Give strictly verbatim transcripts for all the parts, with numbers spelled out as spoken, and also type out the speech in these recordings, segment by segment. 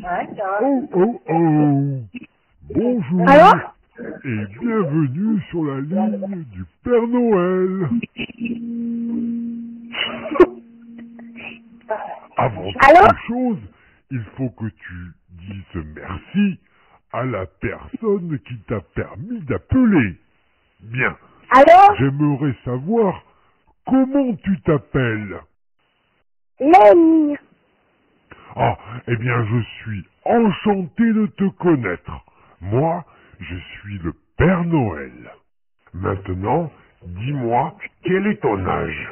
Oh, oh, oh. Bonjour. Allô? Et bienvenue sur la ligne du Père Noël. Avant Allô? toute chose, il faut que tu dises merci à la personne qui t'a permis d'appeler. Bien. Allô? J'aimerais savoir comment tu t'appelles. Lenny. Ah, eh bien, je suis enchanté de te connaître. Moi, je suis le Père Noël. Maintenant, dis-moi, quel est ton âge?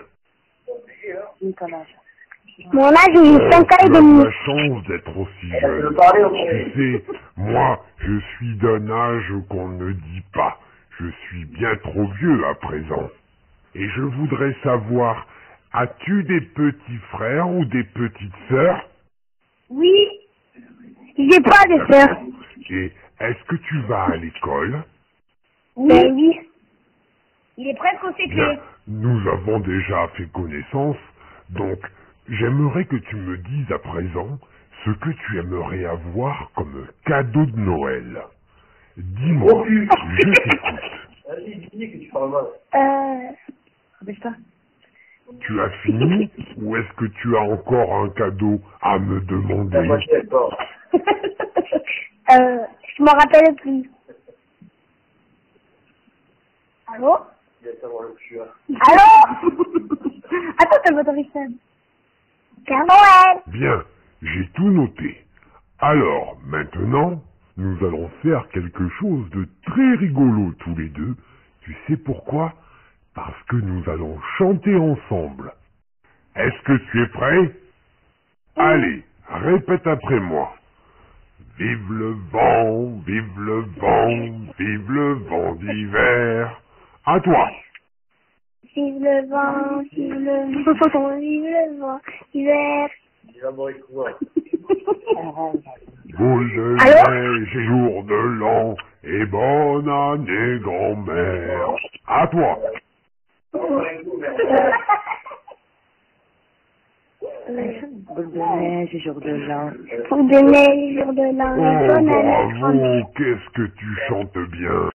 Mon âge est cinq ans et Tu as demi. de la chance d'être aussi jeune. Tu sais, moi, je suis d'un âge qu'on ne dit pas. Je suis bien trop vieux à présent. Et je voudrais savoir, as-tu des petits frères ou des petites sœurs? Oui. J'ai pas de sœur. Et est-ce que tu vas à l'école? Oui. oui. Il est presque au Bien, C P. nous avons déjà fait connaissance, donc j'aimerais que tu me dises à présent ce que tu aimerais avoir comme cadeau de Noël. Dis-moi, je t'écoute. Euh... Rappelle-toi. Tu as fini ou est-ce que tu as encore un cadeau à me demander? euh... Je m'en rappelle plus. Allô? Allô? Attends, t'as votre téléphone. Père Noël. Bien, j'ai tout noté. Alors, maintenant, nous allons faire quelque chose de très rigolo tous les deux. Tu sais pourquoi? Parce que nous allons chanter ensemble. Est-ce que tu es prêt? Allez, répète après moi. Vive le vent, vive le vent, vive le vent d'hiver. À toi. Vive le vent, vive le vent, vive le vent, hiver. Boule de Allô? neige et jour de l'an, et bonne année grand-mère. À toi. Boule de neige et jour de l'an. Boule de neige, jour de l'an, Oh, bonne année. bravo, qu'est-ce que tu chantes bien.